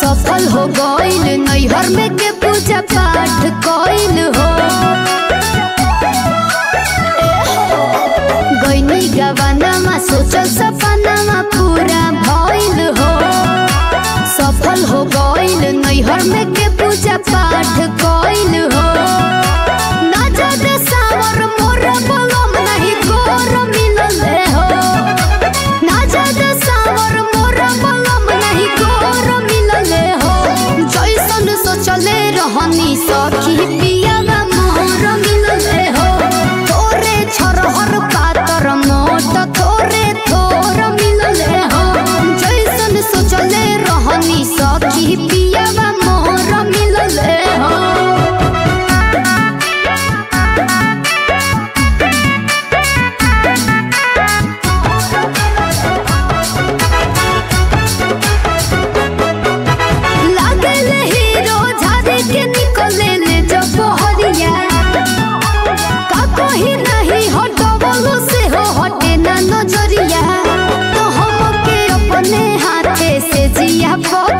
सफल हो गइल नैहर में के पूजा पाठ कइल हो गइनी गवाना सोचल सपना पूरा भइल हो सफल हो गइल नैहर में के पूजा पाठ कइल हो ना जादे सावर मोर बलम नहीं गोर मिलल हो ना जादे सावर मोर बलम नहीं गोर मिलल हो जैसन सोचले रहनी सखी पिया मोर मिलल हो तोरे छरहर पातर मोट तोरे थोर मिलल हो जैसन सोचले रहनी सखी पिया मोर मिलल हो। नजरिया तो हमके अपने हाथे से जिया